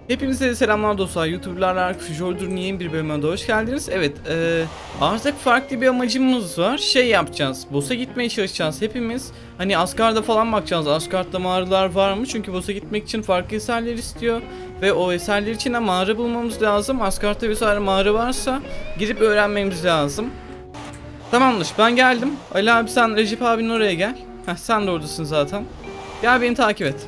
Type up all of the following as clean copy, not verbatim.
Hepinize selamlar dostlar. YouTuber'larla Fjordur Niye'nin bir bölümüne de hoş geldiniz. Evet, artık farklı bir amacımız var. Şey yapacağız. Boss'a gitmeye çalışacağız hepimiz. Hani Asgard'a falan bakacağız. Asgard'da mağaralar var mı? Çünkü boss'a gitmek için farklı eserler istiyor. Ve o eserler için de mağara bulmamız lazım. Asgard'da vesaire mağara varsa gidip öğrenmemiz lazım. Tamamdır. Ben geldim. Ali abi sen Recep abinin oraya gel. Heh, sen de oradasın zaten. Gel beni takip et.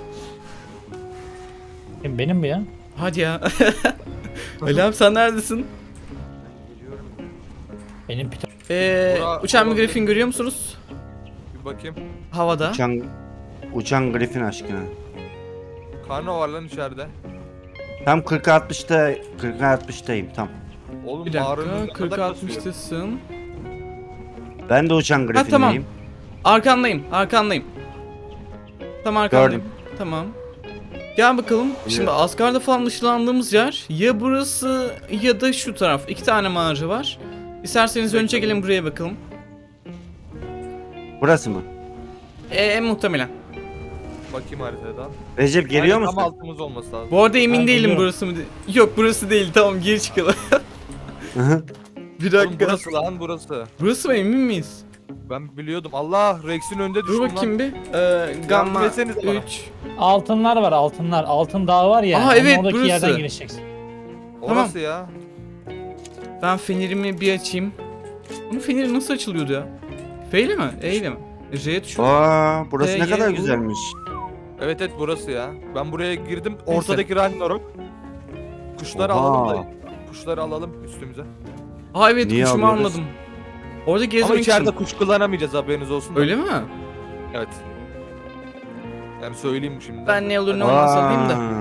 Benim mi ya? Hadi ya. Ali abi sen neredesin? Benim piton. Uçan bir Griffin görüyor musunuz? Bir bakayım. Havada. Uçan Griffin aşkına. Karno var lan içeride. Tam 40-60'ta 40-60'tayım tam. Oğlum Bir mağaranın dakika, ne kadar kasıyor? 40-60'tasın. Ben de uçan Griffin'deyim. tamam. Arkandayım. Tam arkandayım. Gördüm. Tamam. Gel bakalım. Şimdi Asgard'da falan dışlandığımız yer ya burası ya da şu taraf. İki tane mağara var. İsterseniz önce gelin buraya bakalım. Burası mı? Muhtemelen. Bakayım haritadan. Recep geliyor Aynen, musun? tam altımız olması lazım. Bu arada emin Ben değilim geliyorum. burası mı? Yok burası değil. Tamam geri çıkalım. Bir Oğlum dakika. burası lan burası. Burası mı emin miyiz? Ben biliyordum. Allah Rex'in önünde düştüm Dur lan. bakayım bir. Gamma etsenize bana. 3. Altınlar var, altınlar. Altın dağı var ya. Aa, onun evet, oradaki burası. yerden girişeceksin. Orası ya. Ben fenerimi bir açayım. Bunun feneri nasıl açılıyordu ya? F ile mi? E ile mi? J tuşu. Aa, burası ne G, kadar U. güzelmiş. Evet burası ya. Ben buraya girdim. Ortadaki Ragnarok. Kuşları Oha. alalım da. Kuşları alalım üstümüze. Aa evet Niye kuşumu alıyoruz? almadım. Orada Ama gezmek içeride için. kuş kullanamayacağız haberiniz olsun da. Öyle mi? Evet. Yani söyleyeyim şimdi. Ben ne olur ne olmaz alayım da. Aa,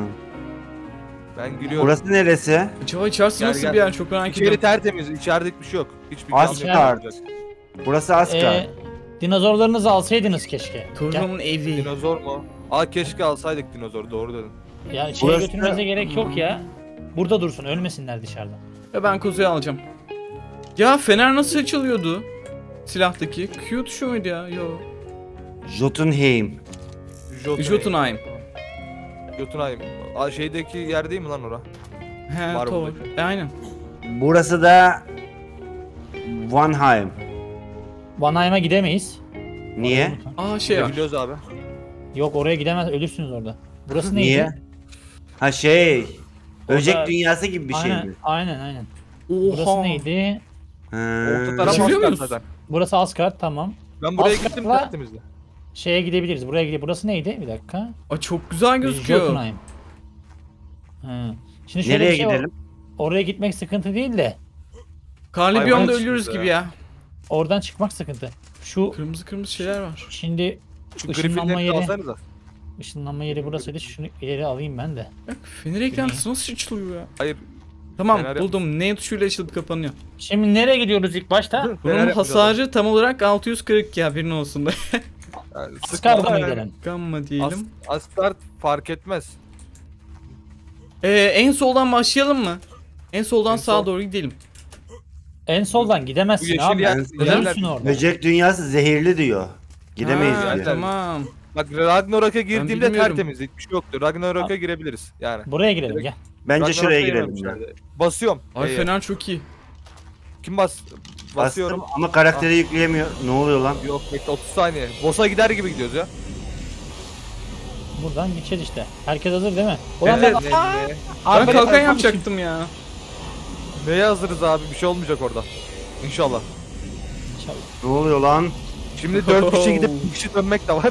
Ben giriyorum. burası neresi? Acaba içerisi Gel, nasıl gel. bir yer çok merak İçeri ediyorum. tertemiz. İçeride hiçbir şey yok. Hiçbir Asgard. yok. Burası Asgard. Dinozorlarınızı alsaydınız keşke. Torunum'un evi. Dinozor mu? Aa keşke alsaydık dinozor. Doğru dedin. Ya şeye Burası- götürmenize gerek yok ya. Burada dursun, ölmesinler dışarıda. Ve ben kuzuyu alacağım. Ya fener nasıl açılıyordu? Silahtaki. Q tuşu muydu ya? Yo. Jotunheim. Jotunheim. Jotunheim. Aa şeydeki yer değil mi lan ora? He Var tamam. burada. Aynen. Burası da Vanheim. Vanheim'a gidemeyiz. Niye? Unutun. Aa şey var. Biliyoruz abi. Yok oraya gidemez, ölürsünüz orada. Burası neydi? Niye? Ha şey. Böcek Orada- dünyası gibi bir şey Aynen, mi? aynen. Burası Oha. neydi? Orta Ha. taraf Geçebiliyor Asgard muyuz? zaten. Burası Asgard, tamam. Ben buraya Asgard'la- gittim tertemizdi. Şeye gidebiliriz, buraya gidebiliriz. Burası neydi? Bir dakika. Aa, çok güzel gözüküyor. Jotunheim. Hı. Şimdi şöyle Nereye bir şey var. gidelim? Oraya gitmek sıkıntı değil de Karlı Hayvan biyomda çıktı ölüyoruz ya. gibi ya. oradan çıkmak sıkıntı. Şu Kırmızı kırmızı şeyler var. şimdi Şu ışınlanma Griffin'leri yeri, alsanıza. ışınlanma yeri burasıydı. Şunu ileri alayım ben de. Bak fener eklentisi nasıl açılıyor ya? Hayır. Tamam Fener buldum. N tuşuyla açılıp kapanıyor. Şimdi nereye gidiyoruz ilk başta? Fener Bunun yapacağız hasarı tam olarak 640 ya birinin olsun da. Yani Asgard'a sıkmadan mı yani. gidelim? Gamma diyelim. Asgard fark etmez. En soldan başlayalım mı? En soldan En sağa sol. doğru gidelim. En soldan Bu gidemezsin yeşil abi. yer- Ölürsün orada. Böcek dünyası zehirli diyor. Gidemeyiz Ha, diyor. yani. tamam. Bak Ragnarok'a girdiğimde bilmiyorum. tertemiz. Hiçbir şey yoktu. Ragnarok'a girebiliriz yani. Buraya girelim gel. Bence Ragnarok'a şuraya girelim girememişler ya. de. Basıyorum. Ay fener çok iyi. Kim basıyorum. Bastım ama karakteri yükleyemiyor. Ne oluyor lan? Yok bekle 30 saniye. Boss'a gider gibi gidiyoruz ya. Buradan gideceğiz işte. Herkes hazır değil mi? Evet. ben, Ne, Ben kalkan yapacağım. yapacaktım ya. neye hazırız abi? Bir şey olmayacak orada. İnşallah. İnşallah. Ne oluyor lan? Şimdi 4 kişi gidip 2 kişi dönmek de var.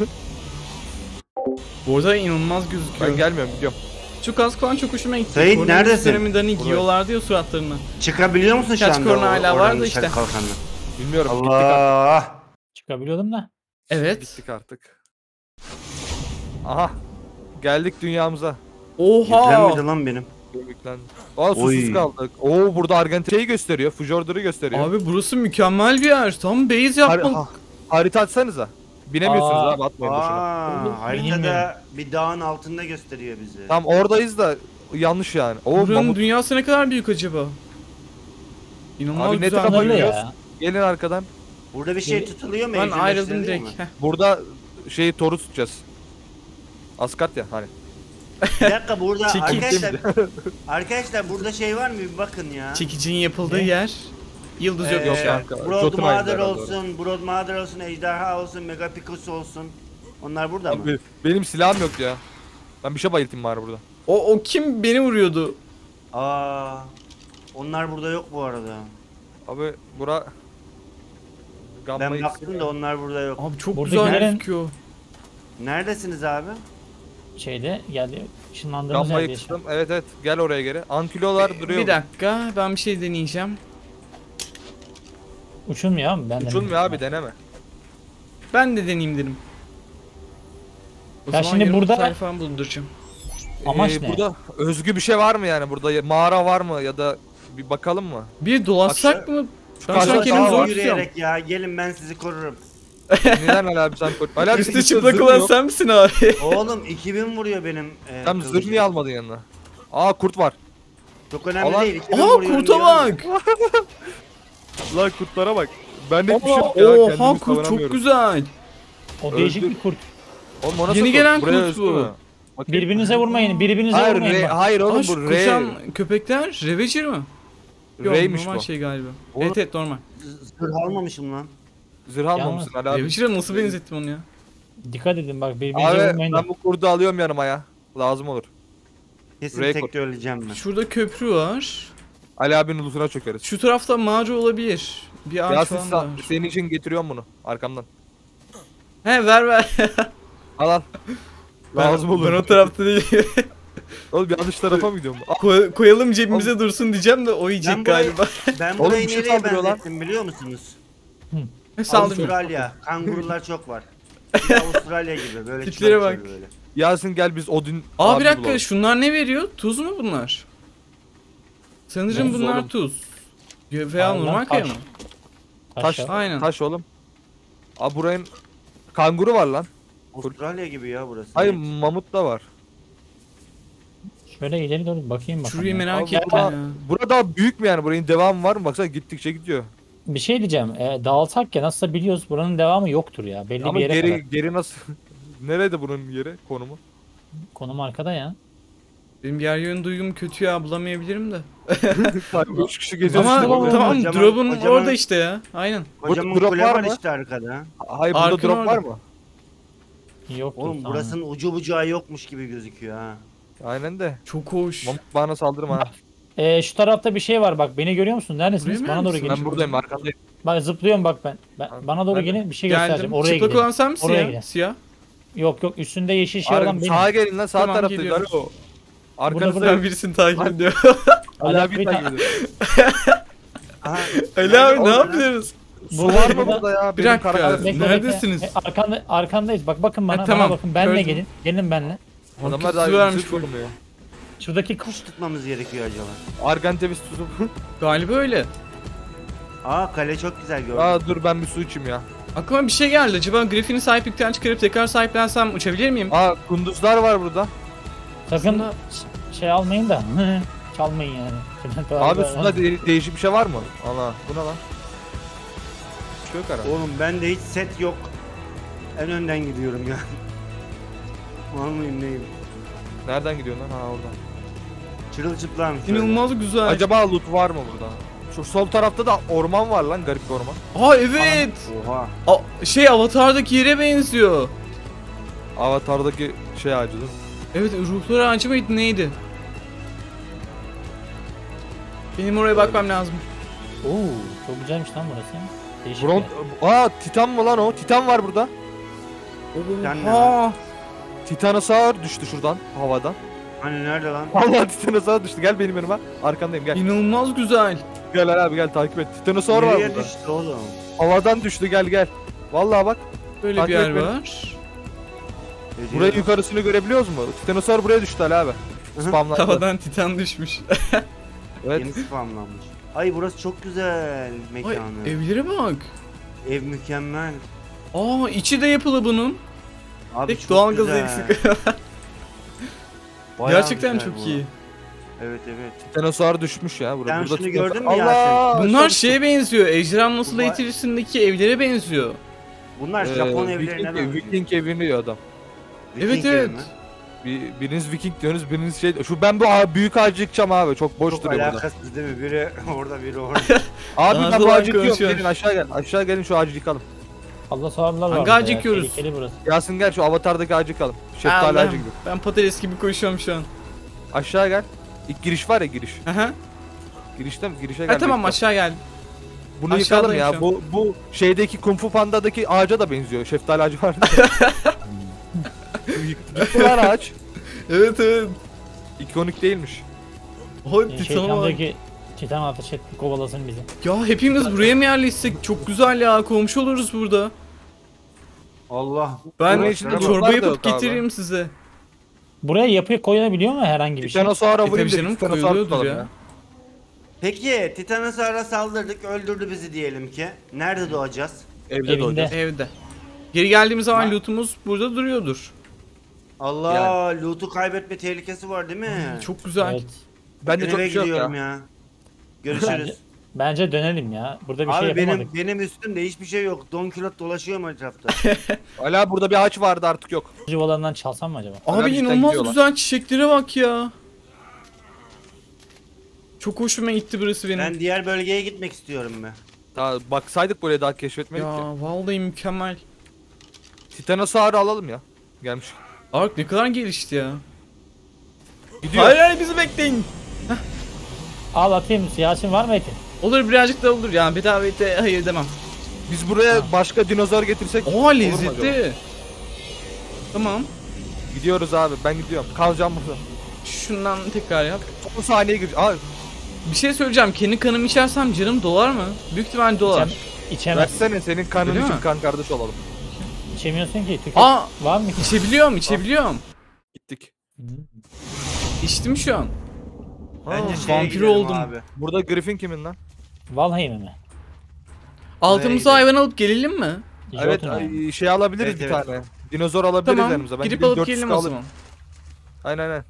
Bu arada inanılmaz gözüküyor. Ben gelmiyorum gidiyorum. Şu kask falan çok hoşuma gitti. Sait, Koronavirüs neredesin? döneminde hani Buradayım. giyiyorlardı ya suratlarını. Çıkabiliyor musun şu Kaç anda? korona hala oradan vardı dışarı işte. kalkanla? Bilmiyorum. Gittik artık. Allah. Çıkabiliyordum da. Evet. Gittik artık. Aha. Geldik dünyamıza. Oha. Yüklenmedi lan benim. Yüklendi. Aa susuz Oy. kaldık. Oo burada Arjantin'i gösteriyor. Fjordur'u gösteriyor. Abi burası mükemmel bir yer. Tam base yapmalık. Harita atsanıza. Binemiyorsunuz Aa. abi atmayın boşuna. Aa, haritada Bilmiyorum. bir dağın altında gösteriyor bizi. Tam oradayız da yanlış yani. Oo Buranın mamut. dünyası ne kadar büyük acaba? İnanılmaz Abi ne güzel. tarafa Öyle gidiyoruz? ya. Gelin arkadan. Burada bir şey tutuluyor mu? Ben Evcilleştiriliyor ayrıldım mu? direkt. Heh. Burada şeyi Thor'u tutacağız. Asgard ya hani. Bir dakika burada Çekil. arkadaşlar burada şey var mı bir bakın ya. Çekicinin yapıldığı Ne? yer. Yıldız yok Yok şu an. kanka. Broadmother Jotunheim olsun, Broadmother olsun, Ejderha olsun, Megapicus olsun. Onlar burada mı? Abi, benim silahım yok ya. Ben bir şey bayıltayım bari burada. O kim beni vuruyordu? Aa, onlar burada yok bu arada. Abi bura... Gamma Ben X. baktım da onlar burada yok. Abi çok Burada güzel gelen- gözüküyor. Neredesiniz abi? Şeyde geldi. Işınlandığımız Gamma yerde. X'tim. Evet gel oraya geri. Ankilolar duruyor. Bir dakika ben bir şey deneyeceğim. Uçulmuyor abi ben de. Uçulmuyor abi deneme. Ben de deneyeyim dedim. O Ya zaman şimdi yarım burada- tarih falan bulduracağım. Amaç ne? Burada özgü bir şey var mı yani? Burada mağara var mı ya da bir bakalım mı? Bir dolaşsak Aşağı- mı? Ben şu karşıda an kendimi dağ zor var. tutuyorum. Yürüyerek ya gelin ben sizi korurum. Neden Ali abi sen koy? Ali abi Üstü senin çıplak zırhın olan yok. sen misin abi? Oğlum 2000 vuruyor benim. Sen kılıcım. zırh niye almadın yanına? Aa kurt var. Çok önemli Alan- değil. 2000 Aa vuruyorum kurta diyorum. bak. Lan kurtlara bak. Ben de bir şey Oha, yok ya. oha kendimi kurt çok savunamıyorum. güzel. O değişik Öldü. bir kurt. Oğlum o nasıl Yeni kurt? gelen Buraya kurt özgü bu. mü? Bakayım. Birbirinize vurmayın. Birbirinize Hayır, vurmayın. bak. hayır oğlum Aa, şu bu koşan köpekler Ravager mı? Yok R'ymiş normal bu. şey galiba. Oğlum- Evet normal. Zırh almamışım lan. Zırh almamışsın Ali abi. Ravager'a nasıl benzettim onu ya? Dikkat edin bak birbirinize Abi vurmayın. ben bu kurdu alıyorum yanıma ya. Lazım olur. Kesin Rekord. tek de öleceğim ben. Şurada köprü var. Ali abinin ulusuna çökeriz. Şu tarafta mağara olabilir. Bir ağaç Yasin falan da var. senin için getiriyorum bunu arkamdan. He ver. Al al. Lazım olur. Ben o tarafta değil. Oğlum yanlış tarafa mı gidiyorum? Al. Koyalım cebimize dursun diyeceğim de o yiyecek Ben burayı- galiba. Ben Oğlum burayı bir şey nereye saldırıyor lan. benzettim biliyor musunuz? Saldırmıyor. Avustralya. Kangurular çok var. Bir de Avustralya gibi böyle Tiplere çöl bak. çöl böyle. Yasin gel biz Odin Aa abi bir dakika bulalım. şunlar ne veriyor? Tuz mu bunlar? Sanırım Tuz bunlar oğlum. tuz. Veya Aynen, normal kaya taş. mı? Taş. Taş. Aynen. Taş oğlum. Abi buranın kanguru var lan. Avustralya gibi ya burası. Hayır mamut da var. Şöyle ileri doğru bakayım bakalım. Şurayı ya. merak Abi, ettim ama ya. burada büyük mü yani? Buranın devamı var mı? Baksana gittikçe gidiyor. Bir şey diyeceğim. Dağılsak ya nasılsa biliyoruz buranın devamı yoktur ya. Belli Ama bir yere kadar. geri nasıl? Nerede bunun yeri, konumu? Konum arkada ya. Benim yer yön duygum kötü ya bulamayabilirim de. Kanka 3 kişi geziyor. Ama işte burada. tamam Kocaman- drop'un kocaman- orada işte ya. Aynen. Kocaman Burada drop kule var var mı? işte arkada. Hayır burada Arkın drop orada. var mı? Yoktur. Oğlum tamam. burasının ucu bucağı yokmuş gibi gözüküyor ha. Aynen de. Çok hoş. Mamut bana saldırma ha. Şu tarafta bir şey var bak. Beni görüyor musun? Neredesiniz? Buraya mı Bana doğru gelmişsin? gelin. Ben buradayım arkandayım. Bak zıplıyorum bak ben. Bana doğru Ben de. gelin bir şey Geldim. göstereceğim. Oraya Çıplak gidelim. olan sen misin Oraya ya? gidelim. Siyah. Yok yok üstünde yeşil şey olan benim. Sağa gelin lan sağ Tamam, taraftayız. geliyorum. Alo. Arkanızda Ben birisini takip ediyor. Ali abi Bir takip tane- ediyor. Aha. Ali abi ne Oğlum, yapıyoruz? Su var mı burada ya? Bir Benim dakika. karakter- Bekle, Neredesiniz? arkandayız. Bak bakın bana. tamam, Bana bakın. Benle gördüm. gelin. Gelin benle. Adamlar Su daha vermiş zırh bu. bulmuyor. Şuradaki Kuş tutmamız gerekiyor acaba. Argantevis tuzu. Galiba öyle. Aa kale çok güzel gördüm. Aa dur ben bir su içeyim ya. Aklıma bir şey geldi. Acaba Griffin'i sahiplikten çıkarıp tekrar sahiplensem uçabilir miyim? Aa kunduzlar var burada. sakın Aslında- şey almayın da. Çalmayın yani. Abi suda değişik bir şey var mı? Allah bu ne lan? Bir şey yok herhalde. Oğlum bende hiç set yok. En önden gidiyorum ya. Var mıyım neyim? Nereden gidiyorsun lan? Ha oradan. Çırılçıplam şöyle. İnanılmaz güzel. Acaba loot var mı burada? Şu sol tarafta da orman var lan, garip bir orman. Aa evet. Oha. Şey Avatar'daki yere benziyor. Avatar'daki şey ağacı değil mi? Evet ruhlar ağacı mıydı neydi? Benim oraya bakmam lazım. Oo, çok güzelmiş lan burası. Değişik. Bron... Aa Titan mı lan o? Titan var burada. Titan ne Oha. Titanosaur düştü şuradan havadan. Hani nerede lan? Allah Titanosaur düştü. Gel benim yanıma. Arkandayım gel. İnanılmaz güzel. Gel abi gel takip et. Titanosaur var Nereye burada. düştü oğlum? Havadan düştü gel. Vallahi bak. Böyle Takip bir yer et beni. var. Burayı yukarısını görebiliyoruz mu? Titanosaur buraya düştü Ali abi. Spamlandı. Havadan titan düşmüş. Evet. Yeni spamlanmış. Ay burası çok güzel Ay, mekanı. evlere bak. Ev mükemmel. Aa içi de yapılı bunun. Abi Tek çok doğalgazı güzel. eksik. Bayağı Gerçekten güzel çok bu. iyi. Evet evet. Titanosaur düşmüş ya. Sen şunu Titanosaur- gördün mü Allah! Yasin? Bunlar Aşağı şeye benziyor. Ejderhanın Nasıl Vay. Eğitirisindeki evlere benziyor. Bunlar düştü. Japon evlerine Viking, benziyor. Viking evini diyor adam. Evet, Viking evi evet. mi? Biriniz Viking diyorsunuz, biriniz şey. Ben bu büyük ağacı yıkacağım abi. Çok boş Çok duruyor burada. alakasız değil mi? Biri orada biri orada. Abi ben Ağzı bu var ağacı yıkıyorum. konuşuyor. Gelin aşağı gel. Aşağı gelin şu ağacı yıkalım. Allah sahablar var. Hangi burada ağacı ya, yıkıyoruz? Tehlikeli burası. Yasin gel şu avatardaki ağacı yıkalım. Şeftali Allah'ım, ağacı gibi. ben patates gibi koşuyorum şu an. Aşağı gel. İlk giriş var ya, giriş. Aha. Girişte mi? Girişe Ha gel. tamam bekle. aşağı gel. Bunu yıkalım aşağıdayım ya. şu Bu şeydeki Kung Fu Panda'daki ağaca da benziyor. Şeftali ağacı var. Gitti lan ağaç. Evet evet. İkonik değilmiş. Hadi Titan'a bak. Şeytandaki Titan ateş etti kovalasın bizi. Ya hepimiz buraya mı yerleşsek? Çok güzel ya, komşu oluruz burada. Allah. Ben Bunun içinde çorba yoklar da yapıp yok abi. getiririm size. Buraya yapı koyulabiliyor mu herhangi bir şey? Titanosaur'a vurayım tabii da canım, Titanosaur'u koyuluyordur tutalım ya. ya. Peki Titanosaur'a saldırdık, öldürdü bizi diyelim ki. Nerede doğacağız? Evde Evinde. doğacağız. Evde. Geri geldiğimiz zaman Ha. lootumuz burada duruyordur. Allah, loot'u kaybetme tehlikesi var değil mi? Çok güzel. Evet. Bende çok Eve bir şey yok gidiyorum ya. ya. Görüşürüz. Bence dönelim ya. Burada bir Abi şey yapamadık. benim üstümde hiçbir şey yok. Don Kilot dolaşıyorum etrafta. Hala burada bir ağaç vardı, artık yok. Yuvalarından çalsam mı acaba? Adam Abi cidden inanılmaz gidiyorlar. güzel çiçeklere bak ya. Çok hoşuma gitti burası benim. Ben diğer bölgeye gitmek istiyorum ben. Daha baksaydık buraya, daha keşfetmedik ki. Ya vallahi mükemmel. Titanosaur'u alalım ya. Gelmiş. Ark ne kadar gelişti ya. Gidiyor. Hayır hayır, bizi bekleyin. Al atayım. Yasin var mı etin? Olur, birazcık da olur yani, bedava ete hayır demem. Biz buraya başka dinozor getirsek Oha olur mu acaba? lezzetli. Tamam. Gidiyoruz abi, ben gidiyorum. Kalacağım burada. Şundan tekrar yap. Son saniye gir. Abi Bir şey söyleyeceğim. Kendi kanımı içersem canım dolar mı? Büyük ihtimal dolar. İçemez. versene, senin kanın Öyle için mi? kan kardeş olalım. İçemiyorsun ki. Tüket. Aa, Var mı ki? içebiliyorum, içebiliyorum. Gittik. İçtim şu an. Bence Aa, şeye vampir gidelim oldum. abi. Burada Griffin kimin lan? Valheim mi? Altımıza gidelim? hayvan alıp gelelim mi? Evet, Jotun abi. şey alabiliriz Evet, bir evet. tane. Dinozor alabiliriz Tamam. yanımıza. Ben Gidip gideyim, alıp 400 gelelim o alırım. zaman. Aynen.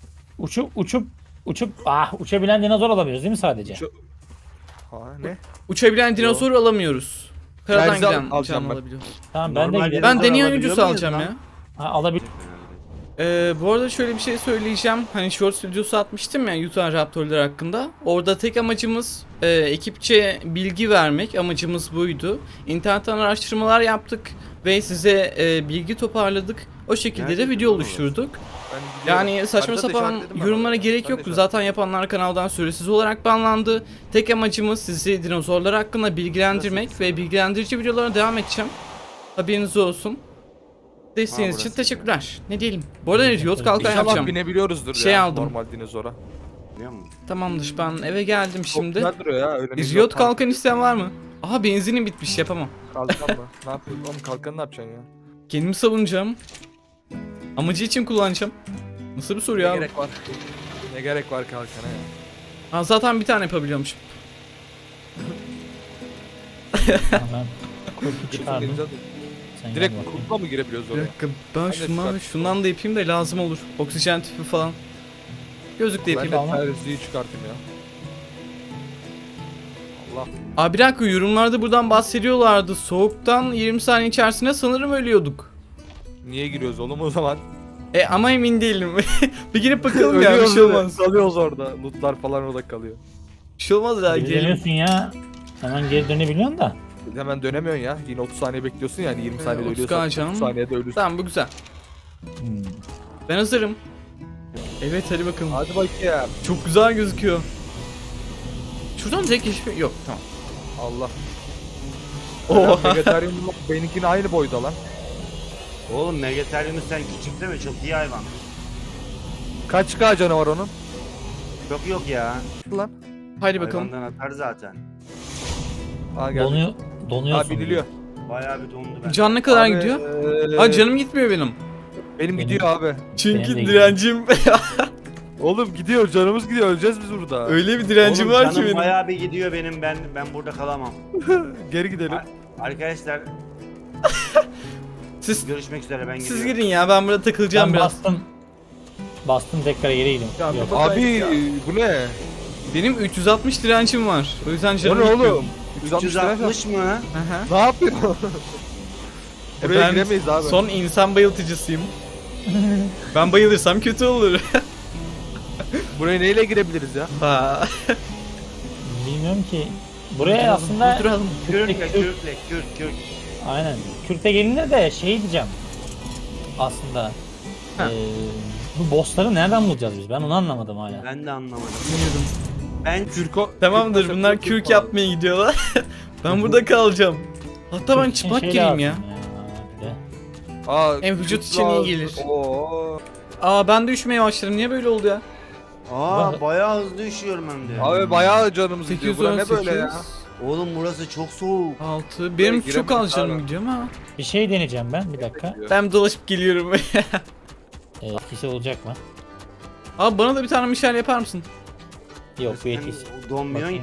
Uçup uçabilen dinozor alamıyoruz değil mi sadece? Ha ne? Uçabilen dinozor alamıyoruz. Karadan Terzi giden alacağım canlı ben. alabiliyoruz. Tamam ben de Normal gidelim. Ben Dinozor deneyen alabiliyor ucusu muyuz alacağım lan? ya. Ha, alabilir. Bu arada şöyle bir şey söyleyeceğim. Hani short videosu atmıştım ya Yutan Raptorlar hakkında. Orada tek amacımız ekipçe bilgi vermek. Amacımız buydu. İnternetten araştırmalar yaptık ve size bilgi toparladık. O şekilde de Gerçekten video mi? oluşturduk. Ben gidiyorum. Yani saçma Haritada sapan işaretledim ben yorumlara orada. gerek Ben de yoktu. işaretledim. Zaten yapanlar kanaldan süresiz olarak banlandı. Tek amacımız sizi dinozorlar hakkında bilgilendirmek ve bilgilendirici videolara devam edeceğim. Haberiniz olsun. Desteğiniz için burası teşekkürler. Ne diyelim. Bu arada Riot kalkan İnşallah yapacağım. binebiliyoruzdur Şey ya aldım. normal dinozora. Biliyor musun? Tamamdır, ben eve geldim Çok şimdi. güzel duruyor ya. Öyle Riot kalkan isteyen var mı? Aha benzinim bitmiş, yapamam. Kalkan mı? Ne yapıyorsun oğlum, kalkanı ne yapacaksın ya? Kendimi savunacağım. Amacı için kullanacağım. Nasıl bir soru Ne ya? gerek var? Ne gerek var kalkana ya? Ha, zaten bir tane yapabiliyormuşum. Tamam, ben kurtu çıkardım. Griffin Sen direkt gel bakayım. kurtla mı girebiliyoruz Bir oraya? dakika, ben de şundan da yapayım da lazım olur. Oksijen tüpü falan. Gözlük de Ben yapayım. de Tamam. terziyi çıkartayım ya. Allah. Abi bir dakika, yorumlarda buradan bahsediyorlardı. Soğuktan 20 saniye içerisinde sanırım ölüyorduk. Niye giriyoruz oğlum o zaman? Ama emin değilim. Bir girip bakalım ya, bir Ölüyoruz şey öyle, olmaz. kalıyoruz orada. Lootlar falan orada kalıyor. Bir şey olmaz ya, Geri girelim. dönüyorsun ya. Hemen geri dönebiliyorsun da. Hemen dönemiyorsun ya. Yine 30 saniye bekliyorsun yani 20 saniyede 30 ölüyorsan canım. 30 saniyede ölüyorsun. Tamam, bu güzel. Hmm. Ben hazırım. Evet, hadi bakalım. Hadi bakayım. Çok güzel gözüküyor. Şuradan direkt geçmiyor. Yok, tamam. Allah. Oha. Megatherium'la benimkinin aynı boyda lan. Oğlum Megatherium'u sen küçük deme, çok iyi hayvan. Kaç K canı var onun? Çok yok ya. Lan. Haydi bakalım. Hayvandan atar zaten. Aa geldi. Donuyorsun. Aa biniliyor. Bayağı bir dondu ben. Can ne kadar Abi, gidiyor? Aa, canım gitmiyor benim. Benim gidiyor abi. Çünkü Benim de direncim Oğlum gidiyor, canımız gidiyor, öleceğiz biz burada. öyle bir direncim Oğlum, var ki canım benim. bayağı bir gidiyor benim, ben burada kalamam. Geri gidelim. Arkadaşlar Siz görüşmek üzere, ben gidiyorum. siz gidin ya, ben burada takılacağım Ben biraz. bastım tekrar geri gidiyorum. Ya, Yok. Abi bu ne? Benim 360 direncim var. O yüzden O canım ne gitmiyor. oğlum? 360 mı? Aha. Ne yapıyorsun? Buraya Ben giremeyiz abi. son insan bayıltıcısıyım. Ben bayılırsam kötü olur. Buraya neyle girebiliriz ya? Ha. Bilmiyorum ki. Buraya aslında Duralım. Kürk. aynen. Kürt'e gelinir de şey diyeceğim. Aslında Ha. bu bossları nereden bulacağız biz? Ben onu anlamadım hala. Ben de anlamadım. Bilmiyorum. Ben Kürko. Tamamdır, Kürk bunlar konsepti kürk falan. yapmaya gidiyorlar. Ben burada kalacağım. Hatta ben Kürk için çıplak şey gireyim ya. lazım bir de. Aa, Hem vücut kürk için iyi lazım. gelir. Oo. Aa ben de üşümeye başladım. Niye böyle oldu ya? bayağı hızlı üşüyorum hem de. Abi bayağı canımız gidiyor. Bura ne 818. böyle ya? Oğlum burası çok soğuk. 6. Benim Giremedik çok az canım abi. gidiyor ama. Bir şey deneyeceğim ben bir dakika. Ben dolaşıp geliyorum. Etkisi olacak mı? Abi bana da bir tane Michel yapar mısın? Yok bir Sen etkisi. donmuyorsun ki.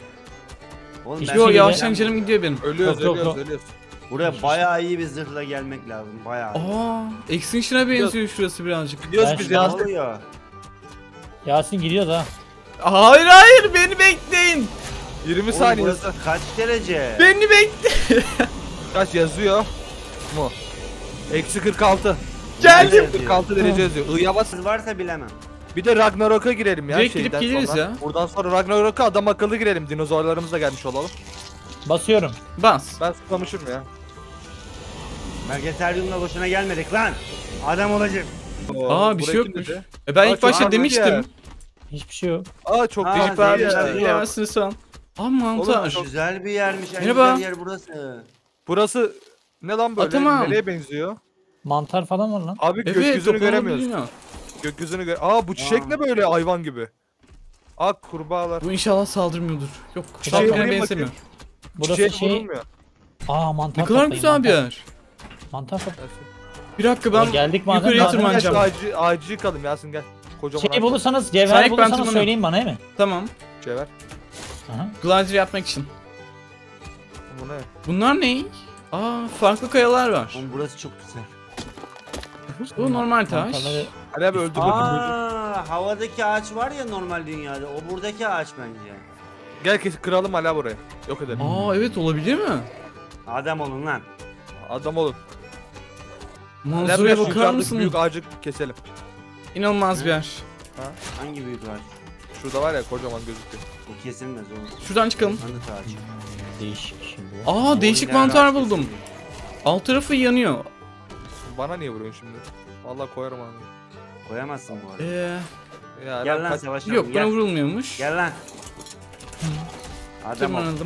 Oğlum Hiçbir ben Yo şey yavaştan canım gidiyor benim. Ölüyoruz, Yok, ölüyoruz, yok. ölüyoruz. buraya bayağı iyi bir zırhla gelmek lazım. Bayağı. Aa, Extinction'a benziyor şurası birazcık. Gidiyoruz Ben biz şu ya. an- Ne oluyor? Yasin gidiyoruz ha. Hayır hayır beni bekleyin. 20 Oğlum saniye. burası kaç derece? Beni bekle. Kaç yazıyor mu? Eksi 46. Geldim. Nerede 46 derece yazıyor. I'ya bas. Varsa bilemem. Bir de Ragnarok'a girelim ya. Direkt gidip şeyden geliriz sonra. ya. Buradan sonra Ragnarok'a adam akıllı girelim. Dinozorlarımızla gelmiş olalım. Basıyorum. Bas. Ben sıklamışım ya. Mergeterium'la boşuna gelmedik lan. Adam olacak. Aa bir Buraya şey kim yokmuş. dedi? Ben Aa, ilk çok başta ağır demiştim. ya. Hiçbir şey yok. Aa çok Aa, değişik güzel bir ya. yer. Yemezsiniz falan. Aa mantar. Oğlum, Güzel bir yermiş. En Merhaba. güzel yer burası. Burası ne lan böyle? Atamam. Nereye benziyor? Mantar falan var lan. Abi Evet gökyüzünü göremiyoruz. toplanabiliyor. Gökyüzünü Aa bu çiçek Aa. ne böyle hayvan gibi? Aa kurbağalar. Bu inşallah saldırmıyordur. Yok Çiçeğe saldırmaya vurayım benzemiyor. Burası Çiçeğe şey. vurulmuyor. Aa mantar Ne kadar toplayın, güzel bir mantar. yer. Mantar toplayın. Bir dakika ben Geldik madem. yukarıya Madem Yasin gel şu tırmanacağım. ağacı yıkalım Yasin gel. Kocaman Şey ağaç. bulursanız, Sahip cevher ben bulursanız tırmanıyorum. söyleyin bana, değil mi? Tamam. Cevher. Aha. Glider yapmak için. Bu ne? Bunlar ne? Aa farklı kayalar var. Oğlum burası çok güzel. Bu normal taş. Mantarları- Ali abi öldür bakayım. Aa, havadaki ağaç var ya normal dünyada. O buradaki ağaç bence. Gel kıralım Ali abi buraya. Yok edelim. Aa evet olabilir mi? Adam olun lan. Adam olun. Ali abi Manzaraya şu bakar yukarıdaki mısın? büyük ağacı keselim. İnanılmaz bir yer. Hangi büyük ağaç? Şurada var ya kocaman gözüküyor. Bu kesilmez oğlum. Şuradan çıkalım. Sandık ağacı. Değişik şimdi bu. Aa değişik O ileride mantar ağaç buldum. kesiliyor. Alt tarafı yanıyor. Bana niye vuruyorsun şimdi? Vallahi koyarım abi. Koyamazsın bu arada. Ya Gel ben lan kaç- savaşalım. Yok buna gel. vurulmuyormuş. Gel lan. Adam ol. Tırmanalım.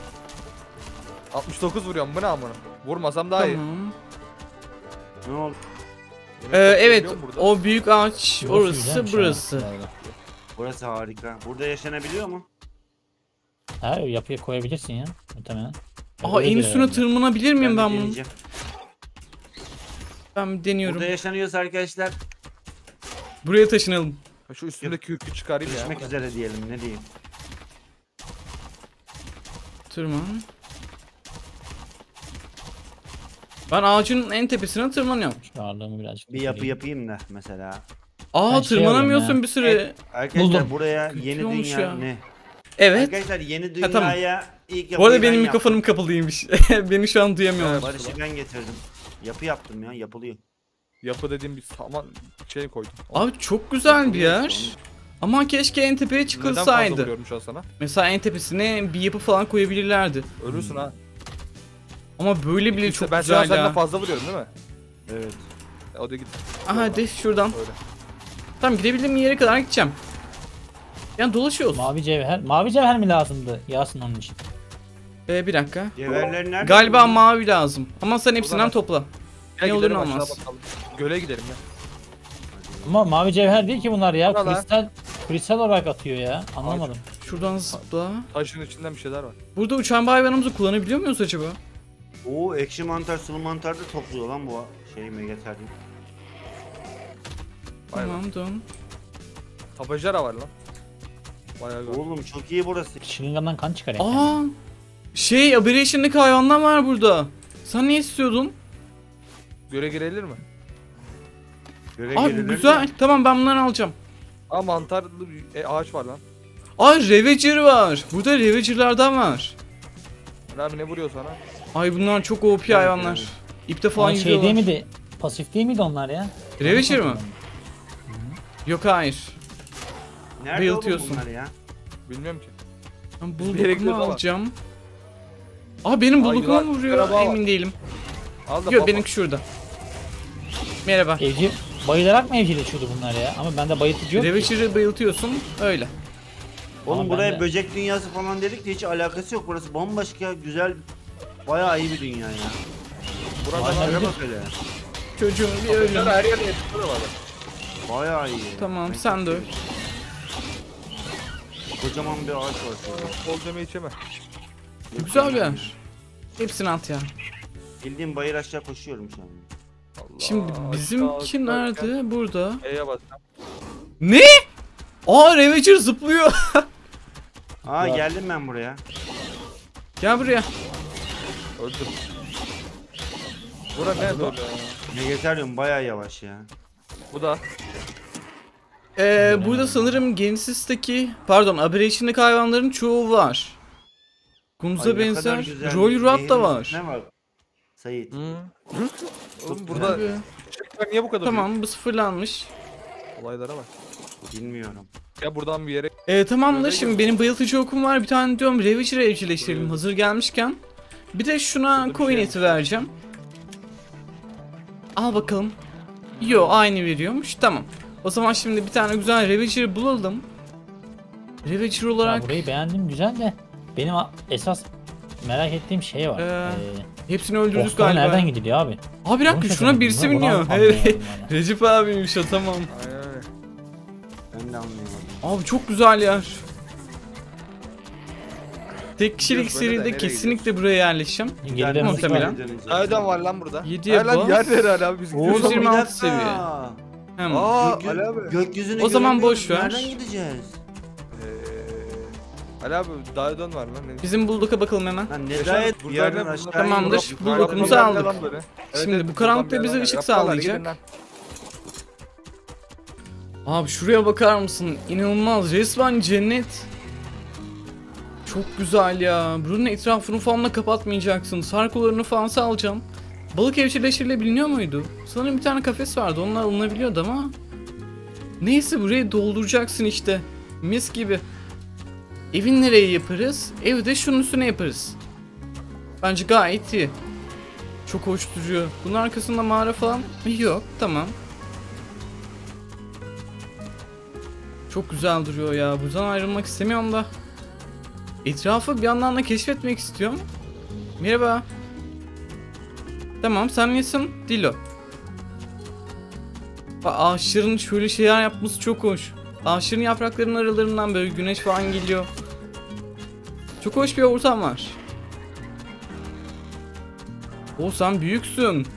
69 vuruyorum bu ne amına? Vurmasam daha iyi. Tamam. Ne oldu? Yemek Evet yapabiliyor muyum burada? o büyük ağaç Burası orası güzelmiş ha, burası. bu arada. Burası harika. Burada yaşanabiliyor mu? Ha yapıya koyabilirsin ya muhtemelen. Aa en Öyledir üstüne herhalde. tırmanabilir miyim bir ben bunu? deneyeceğim. Ben bir deniyorum. Burada yaşanıyorsa arkadaşlar Buraya taşınalım. Şu üstündeki yükü çıkarayım ya. görüşmek üzere diyelim ne diyeyim. Tırman. Ben ağacın en tepesine tırmanıyorum. Şu ağırlığımı birazcık Bir yapı düşüreyim. yapayım da mesela. Aa Ben şey tırmanamıyorsun alayım ya. bir süre. Arkadaşlar Buldum. buraya Kötü yeni olmuş dünya ya. ne? Evet. Arkadaşlar yeni Ha, tamam. dünyaya ilk yapıyı Bu arada ben benim yaptım. mikrofonum kapalıymış. Beni şu an duyamıyorlar. Barış'ı ben getirdim. Yapı yaptım ya yapılıyor. Yapı dediğim bir saman şey koydum. Abi çok güzel bir yer. Yapılıyor. Ama keşke en tepeye Neden fazla çıkılsaydı. vuruyorum şu an sana? Mesela en tepesine bir yapı falan koyabilirlerdi. Ölürsün ha. Ama böyle bile İşte çok ben şu an güzel senden ya. fazla vuruyorum değil mi? Evet. O da git. Aha hadi şuradan. Öyle. Tamam gidebildiğim yere kadar gideceğim. Yani dolaşıyoruz. Mavi cevher. Mavi cevher mi lazımdı Yasin onun için? Bir dakika. Cevherleri nerede? Galiba buldun? mavi lazım. Ama sen hepsinden Buradan- topla. Gel Ne olur gidelim ne aşağı olmaz. bakalım. Göle gidelim ya. Ama mavi cevher değil ki bunlar ya. Bana lan. Kristal olarak atıyor ya. Anlamadım. Şuradan zıpla. Taşın içinden bir şeyler var. Burada uçan bir hayvanımızı kullanabiliyor muyuz acaba? Oo ekşi mantar sulu mantar da topluyor lan bu şey Megaterium. Vay be. Tamam dön. Tabajara var lan. Bayağı gör. Oğlum çok iyi burası. Şırıngandan kan çıkar ya. Aa! Aberration'daki hayvanlar var burada. Sen ne istiyordun? Göle girebilir mi? Göre Abi gelilir güzel. de. Tamam ben bunları alacağım. Aa mantarlı bir ağaç var lan. Ay Ravager var. Burada Ravager'lardan var. Abi ne vuruyor sana? Ay bunlar çok OP hayvanlar. evet. İpte Ama falan şey yürüyorlar. değil miydi? Pasif değil miydi onlar ya? Ravager mı? Yok hayır. Nerede Bayıltıyorsun. oğlum bunlar ya? Bilmiyorum ki. Ben Bir yere buldukumu gidiyoruz ama. alacağım. Aa benim buldukum yılan, vuruyor. araba var. Emin değilim. Al da Yok baba. benimki şurada. Merhaba. Evcil bayılarak mı evcilleşiyordu bunlar ya? Ama bende bayıltıcı yok ki. Ravager'ı bayıltıyorsun. Öyle. Oğlum Ama buraya ben de- böcek dünyası falan dedik de hiç alakası yok. Burası bambaşka, güzel, bayağı iyi bir dünya ya. Burada Aynen var. öyle. Bak hele. Çocuğum bir ölüm. Her yerde yetiştirdi var. Bayağı iyi. Tamam Ben sen de öl. Kocaman bir ağaç var şurada. Bol deme içeme. Güzel bir yer. Hepsini at ya. Bildiğim bayır aşağı koşuyorum şu an. Allah, Şimdi bizimki aşağı nerede? Burada. E'ye bas. Ne? Aa Ravager zıplıyor. Aa Ya. geldim ben buraya. Gel buraya. Öldüm. Bura ne böyle? Vegetarium bayağı yavaş ya. Bu da. Burada sanırım Genesis'teki pardon Aberration'daki hayvanların çoğu var. Kumza Ay, ne kadar benzer. güzel. Royal Rat da Nehrin var. üstüne bak. Sait. Oğlum burada Tabii. çiçekler niye bu kadar Tamam bu sıfırlanmış. büyük? Olaylara bak. Bilmiyorum. Ya buradan bir yere Tamamdır Böyle şimdi benim bayıltıcı okum var. Bir tane diyorum Ravager'ı evcilleştirelim Böyle. hazır gelmişken. Bir de şuna Şurada bir coin şey eti vereceğim. Al bakalım. Yo aynı veriyormuş. Tamam. O zaman şimdi bir tane güzel Ravager bulalım. Ravager Ya olarak burayı beğendim güzel de benim esas merak ettiğim şey var. hepsini öldürdük Bosslara galiba. nereden gidiliyor abi? Abi bir dakika Bunu şuna çözemedim. birisi Bunu biniyor. anlayamadım yani. Recep abiymiş o tamam. Aynen öyle. Ben de anlayamadım. Abi çok güzel yer. Tek kişilik Gidiyoruz böyle de, seride nereye kesinlikle buraya yerleşeceğim. Geride Nasıl muhtemelen. geri döneceğiz? Nereden var lan burada? 7'ye Lan bas. yer herhalde abi biz gidiyoruz. Oğlum, ama. 126 bir dakika. seviye. Hem. Aa Göky- Ali abi. Gökyüzünü O zaman göremiyoruz. boş ver. Nereden gideceğiz? Ali abi Daedon var lan. Ne? Bizim bulduka bakalım hemen. Lan ne Yaşar, gayet bir burada yerden ne? aşağı Tamamdır, iniyoruz. bulduk. Yukarıdan Dokumuzu bir aldık. Lan böyle. Şimdi bu karanlıkta bize ışık sağlayacak. Gidin lan. Abi şuraya bakar mısın? İnanılmaz. Resmen cennet. Çok güzel ya. Buranın etrafını falan da kapatmayacaksın. Sarkolarını falan alacaksın. Balık evcilleştirilebiliyor muydu? Sanırım bir tane kafes vardı. Onlar alınabiliyordu ama. Neyse burayı dolduracaksın işte. Mis gibi. Evin nereye yaparız? Evi de şunun üstüne yaparız. Bence gayet iyi. Çok hoş duruyor. Bunun arkasında mağara falan yok. Tamam. Çok güzel duruyor ya. Buradan ayrılmak istemiyorum da. Etrafı bir yandan da keşfetmek istiyorum. Merhaba. Tamam sen nesin? Dilo. Ağaçların şöyle şeyler yapması çok hoş. Ağaçların yapraklarının aralarından böyle güneş falan geliyor. Çok hoş bir ortam var. O sen büyüksün.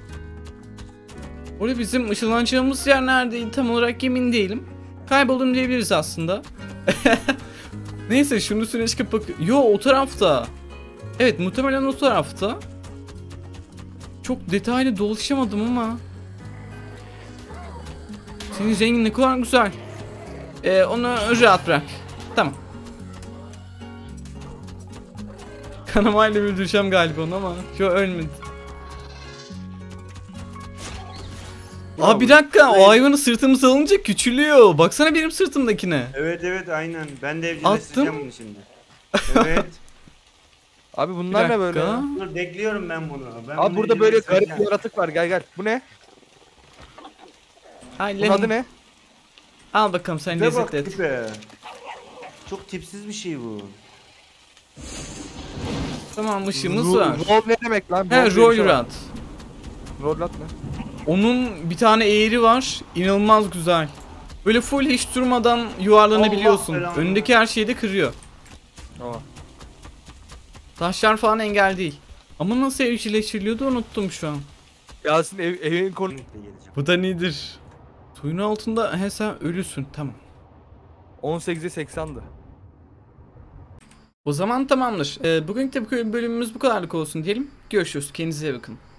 Orada bizim ışınlanacağımız yer neredeydi tam olarak emin değilim. Kayboldum diyebiliriz aslında. Neyse şunun üstüne çıkıp bak. Yo o tarafta. Evet muhtemelen o tarafta. Çok detaylı dolaşamadım ama. Senin rengin ne kadar güzel. Onu rahat bırak. Tamam. Kanamayla öldüreceğim galiba onu ama. Yo ölmedi. Aa bir dakika o hayvanı sırtımıza alınca küçülüyor. Baksana benim sırtımdakine. Evet evet aynen. Ben de evcilleştireceğim Attım. bunu şimdi. Evet. Abi Bir bunlar ne böyle? dakika. ya? Dur bekliyorum ben bunu. Ben Abi bunu burada böyle garip evcilleştireceğim. bir yaratık var. Gel gel. Bu ne? Bunun adı Hayır, ne? al bakalım sen Tipe bak lezzet et. tipe. Çok tipsiz bir şey bu. Tamam ışığımız var. Roll ne demek lan? He Roll diye bir şey var. Rollrat. Rollrat ne? Onun bir tane eğri var. İnanılmaz güzel. Böyle full hiç durmadan yuvarlanabiliyorsun. Allah belanı. Önündeki her şeyi de kırıyor. Aa. Taşlar falan engel değil. Ama nasıl evcilleştiriliyordu unuttum şu an. Yasin evin konu. Birlikte geleceğim. Bu da nedir? Suyun altında he sen ölüsün tamam. 18'e 80'dı. O zaman tamamdır. Bugünkü de bu bölümümüz bu kadarlık olsun diyelim. Görüşürüz. Kendinize iyi bakın.